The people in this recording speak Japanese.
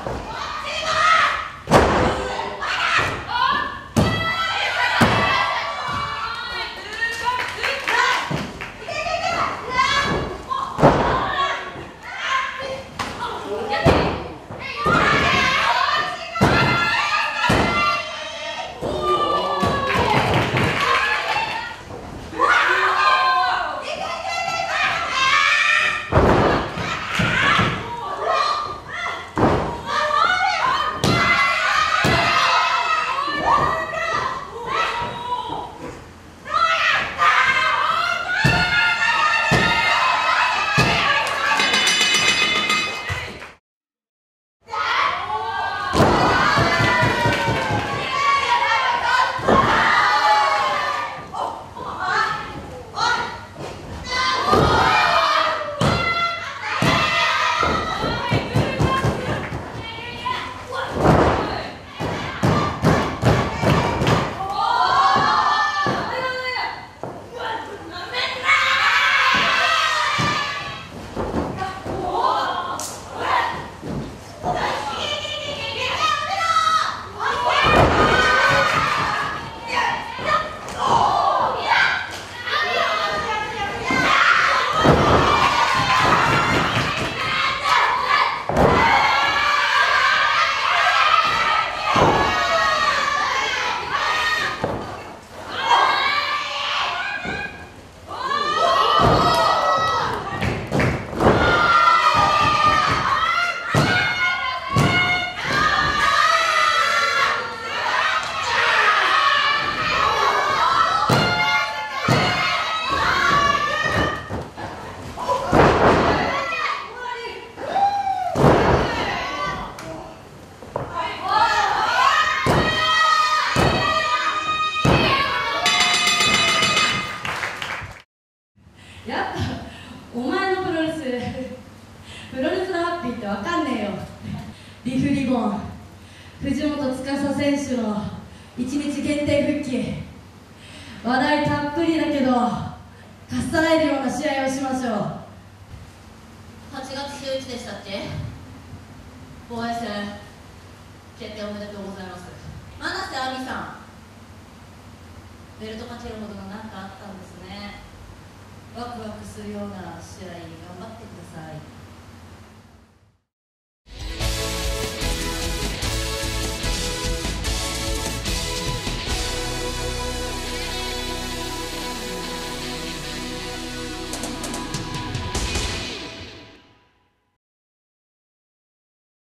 やっぱお前のプロレスのハッピーってわかんねえよ。リフリボン藤本司選手の1日限定復帰、話題たっぷりだけどかっさらえるような試合をしましょう。 8月11でしたっけ、防衛戦決定おめでとうございます。真瀬亜美さん、ベルト勝ちるほどの何かあったんですね。ワクワクするような試合頑張ってください。